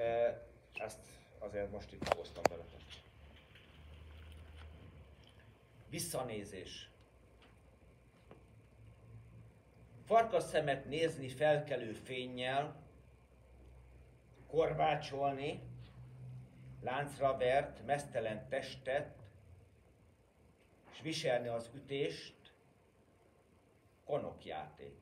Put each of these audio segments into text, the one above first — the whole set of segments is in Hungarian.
Ezt azért most itt hoztam veletek. Visszanézés. Farkasszemet nézni felkelő fénnyel, korbácsolni, láncra vert, meztelen testet, s viselni az ütést, konokjáték.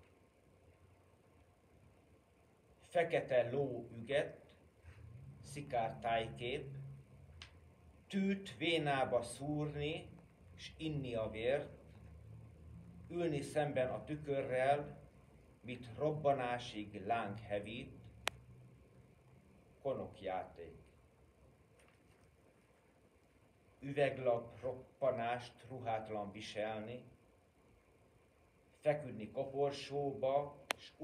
Fekete ló üget, szikár tájkép, tűt vénába szúrni, s inni a vért, ülni szemben a tükörrel, mit robbanásig láng hevít, konokjáték. Üveglap roppanást ruhátlan viselni, feküdni koporsóba, s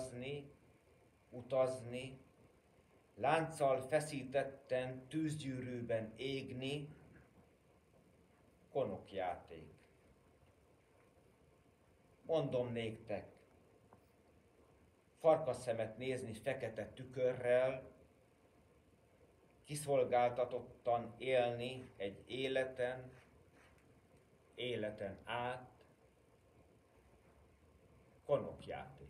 utazni, lánccal feszítetten tűzgyűrűben égni, konokjáték. Mondom néktek, farkasszemet nézni fekete tükörrel, kiszolgáltatottan élni egy életen át, konokjáték.